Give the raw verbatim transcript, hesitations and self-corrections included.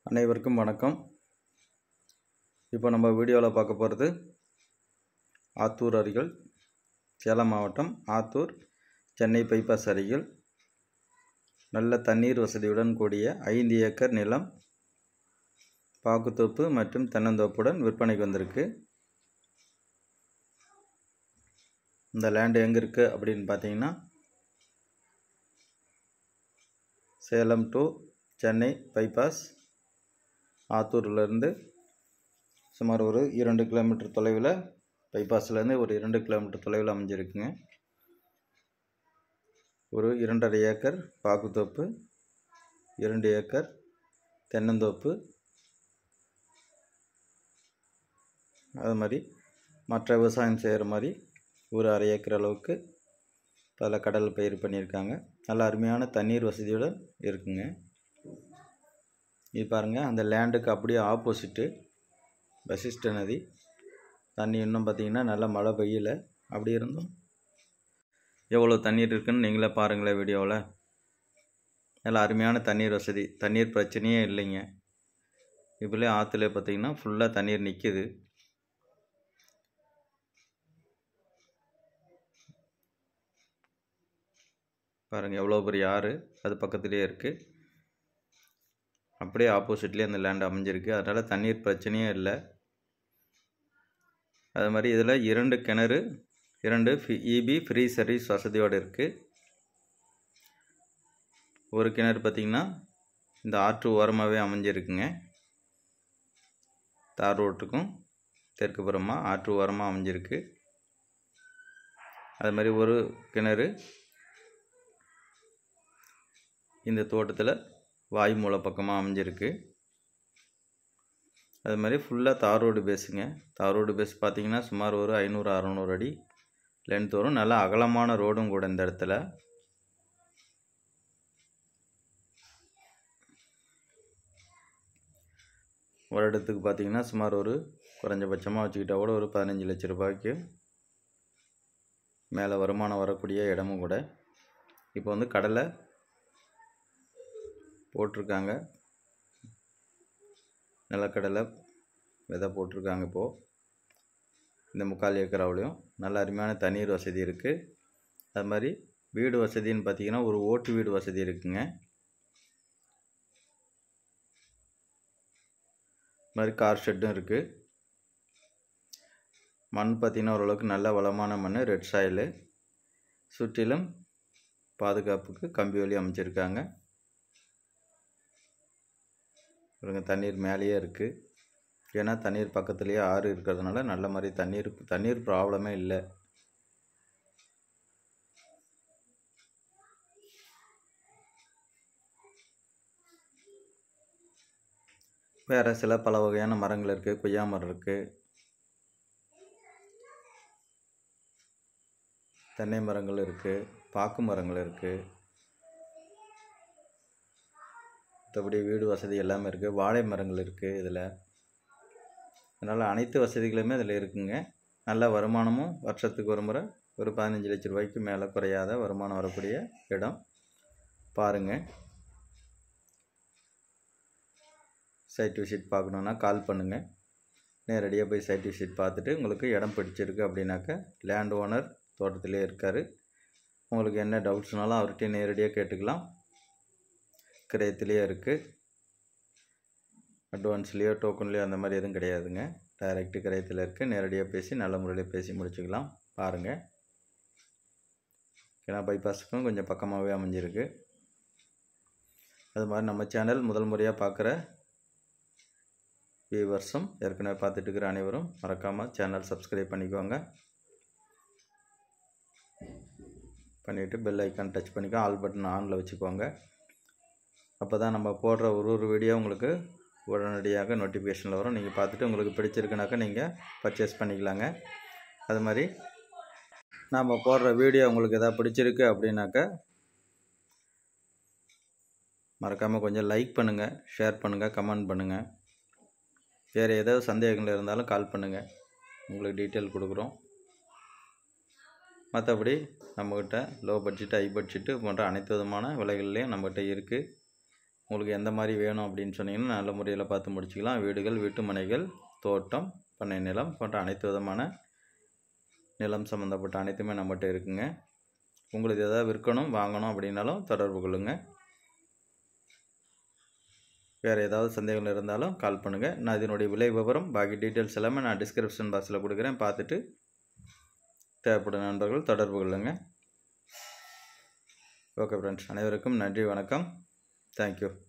அனைவருக்கும் வணக்கம். இப்போ நம்ம வீடியோவில் பார்க்க போகிறது ஆத்தூர் அருகில், சேலம் மாவட்டம் ஆத்தூர் சென்னை பைபாஸ் அருகில் நல்ல தண்ணீர் வசதியுடன் கூடிய ஐந்து ஏக்கர் நிலம் பாக்குத்தோப்பு மற்றும் தென்னந்தோப்புடன் விற்பனைக்கு வந்திருக்கு. இந்த லேண்டு எங்கே இருக்குது அப்படின்னு பார்த்தீங்கன்னா, சேலம் டு சென்னை பைபாஸ் ஆத்தூர்லேருந்து சுமார் ஒரு இரண்டு கிலோமீட்டர் தொலைவில், பைபாஸ்லேருந்து ஒரு இரண்டு கிலோமீட்டர் தொலைவில் அமைஞ்சிருக்குங்க. ஒரு இரண்டரை ஏக்கர் பாக்குத்தோப்பு, இரண்டு ஏக்கர் தென்னந்தோப்பு, அது மாதிரி மற்ற விவசாயம் செய்கிற மாதிரி ஒரு அரை ஏக்கர் அளவுக்கு அதில் கடல் பயிர் பண்ணியிருக்காங்க. நல்ல அருமையான தண்ணீர் வசதியுடன் இருக்குங்க. இது பாருங்கள், அந்த லேண்டுக்கு அப்படியே ஆப்போசிட்டு வசிஷ்ட நதி. தண்ணி இன்னும் பார்த்திங்கன்னா நல்லா மழை பெய்யலை. அப்படி இருந்தும் எவ்வளோ தண்ணீர் இருக்குதுன்னு நீங்களே பாருங்களேன் வீடியோவில். நல்ல அருமையான தண்ணீர் வசதி, தண்ணீர் பிரச்சனையே இல்லைங்க. இப்போலே ஆற்றுல பார்த்திங்கன்னா ஃபுல்லாக தண்ணீர் நிற்கிது. பாருங்கள் எவ்வளோ பெரிய ஆறு, அது பக்கத்துலேயே இருக்குது. அப்படியே ஆப்போசிட்லேயே அந்த லேண்ட் அமைஞ்சிருக்கு. அதனால் தண்ணீர் பிரச்சனையே இல்லை. அது மாதிரி இதில் இரண்டு கிணறு, இரண்டு இபி ஃப்ரீ சர்வீஸ் வசதியோடு இருக்குது. ஒரு கிணறு பார்த்திங்கன்னா இந்த ஆற்று ஓரமாகவே அமைஞ்சிருக்குங்க. தார் ரோட்டுக்கும் தெற்கு புறமாக ஆற்று ஓரமாக அமைஞ்சிருக்கு. அது மாதிரி ஒரு கிணறு இந்த தோட்டத்தில் வாய் மூல பக்கமாக அமைஞ்சிருக்கு. அது மாதிரி ஃபுல்லாக தார் ரோடு பேஸுங்க. தார் ரோடு பேஸ் பார்த்திங்கன்னா சுமார் ஒரு ஐநூறு அறநூறு அடி லென்த் வரும். நல்லா அகலமான ரோடும் கூட இந்த இடத்துல. ஒரு இடத்துக்கு பார்த்திங்கன்னா சுமார் ஒரு குறைஞ்சபட்சமாக வச்சுக்கிட்டா கூட ஒரு பதினஞ்சு லட்ச ரூபாய்க்கு மேலே வருமானம் வரக்கூடிய இடமும் கூட. இப்போ வந்து கடலை போட்டிருக்காங்க, நிலக்கடலை விதை போட்டிருக்காங்க. இப்போது இந்த முக்கால் ஏக்கராவிலையும் நல்ல அருமையான தண்ணீர் வசதி இருக்குது. அது மாதிரி வீடு வசதின்னு பார்த்திங்கன்னா ஒரு ஓட்டு வீடு வசதி இருக்குங்க. அது மாதிரி கார் ஷெட்டும் இருக்குது. மண் பார்த்திங்கன்னா ஓரளவுக்கு நல்ல வளமான மண், ரெட் சாயிலு. சுற்றிலும் பாதுகாப்புக்கு கம்பி வேலி அமைச்சிருக்காங்க. பாருங்க, தண்ணீர் மேலேயே இருக்குது. ஏன்னா தண்ணீர் பக்கத்துலேயே ஆறு இருக்கிறதுனால நல்ல மாதிரி தண்ணீர் தண்ணீர் ப்ராப்ளமே இல்லை. வேறு சில பல வகையான மரங்கள் இருக்குது. கொய்யா மரம் இருக்குது, தென்னை மரங்கள் இருக்குது, பாக்கு மரங்கள் இருக்குது. மற்றபடி வீடு வசதி எல்லாமே இருக்குது. வாழை மரங்கள் இருக்குது இதில். அதனால் அனைத்து வசதிகளுமே இதில் இருக்குங்க. நல்ல வருமானமும் வருஷத்துக்கு ஒரு முறை ஒரு பதினஞ்சு லட்ச ரூபாய்க்கு மேலே குறையாத வருமானம் வரக்கூடிய இடம். பாருங்கள், சைட் விசிட் பார்க்கணுன்னா கால் பண்ணுங்கள். நேரடியாக போய் சைட் விசிட் பார்த்துட்டு உங்களுக்கு இடம் பிடிச்சிருக்கு அப்படின்னாக்க லேண்ட் ஓனர் தோட்டத்திலே இருக்கார். உங்களுக்கு என்ன டவுட்ஸ்னாலும் அவர்கிட்ட நேரடியாக கேட்டுக்கலாம். கிரயத்திலேயே இருக்குது. அட்வான்ஸ்லேயோ டோக்கன்லேயோ அந்த மாதிரி எதுவும் கிடையாதுங்க. டைரெக்டு கிரயத்தில் இருக்குது. நேரடியாக பேசி நல்ல முறையில் பேசி முடிச்சுக்கலாம். பாருங்கள், ஏன்னா பைபாஸுக்கும் கொஞ்சம் பக்கமாகவே அமைஞ்சிருக்கு. அது மாதிரி நம்ம சேனல் முதல் முறையாக பார்க்குற வியூவர்ஸும் ஏற்கனவே பார்த்துட்டு இருக்கிற அனைவரும் மறக்காமல் சேனல் சப்ஸ்கிரைப் பண்ணிக்கோங்க. பண்ணிவிட்டு பெல் ஐக்கான் டச் பண்ணிக்கோ, ஆல் பட்டன் ஆனில் வச்சுக்கோங்க. அப்போ தான் நம்ம போடுற ஒரு ஒரு வீடியோ உங்களுக்கு உடனடியாக நோட்டிஃபிகேஷனில் வரும். நீங்கள் பார்த்துட்டு உங்களுக்கு பிடிச்சிருக்குனாக்கா நீங்கள் பர்ச்சேஸ் பண்ணிக்கலாங்க. அது மாதிரி நாம் போடுற வீடியோ உங்களுக்கு எதாவது பிடிச்சிருக்கு அப்படின்னாக்கா மறக்காமல் கொஞ்சம் லைக் பண்ணுங்கள், ஷேர் பண்ணுங்கள், கமெண்ட் பண்ணுங்கள். வேறு ஏதாவது சந்தேகங்கள் இருந்தாலும் கால் பண்ணுங்கள், உங்களுக்கு டீட்டெயில் கொடுக்குறோம். மற்றபடி நம்மக்கிட்ட லோ பட்ஜெட்டு, ஹை பட்ஜெட்டு போன்ற அனைத்து விதமான விலைகள்லேயும் நம்மகிட்ட இருக்குது. உங்களுக்கு எந்த மாதிரி வேணும் அப்படின்னு சொன்னீங்கன்னா நல்ல முறையில் பார்த்து முடிச்சுக்கலாம். வீடுகள், வீட்டு மனைகள், தோட்டம், பண்ணை நிலம் போன்ற அனைத்து விதமான நிலம் சம்மந்தப்பட்ட அனைத்துமே நம்மகிட்ட இருக்குங்க. உங்களுக்கு எதாவது விற்கணும் வாங்கணும் அப்படின்னாலும் தொடர்பு கொள்ளுங்கள். வேறு ஏதாவது சந்தேகங்கள் இருந்தாலும் கால் பண்ணுங்கள். நான் இதனுடைய விலை விவரம் பாக்கி டீட்டெயில்ஸ் எல்லாமே நான் டிஸ்கிரிப்ஷன் பாக்ஸில் கொடுக்குறேன். பார்த்துட்டு தேவைப்படும் நண்பர்கள் தொடர்பு கொள்ளுங்கள். ஓகே ஃப்ரெண்ட்ஸ், அனைவருக்கும் நன்றி, வணக்கம். தேங்க்யூ.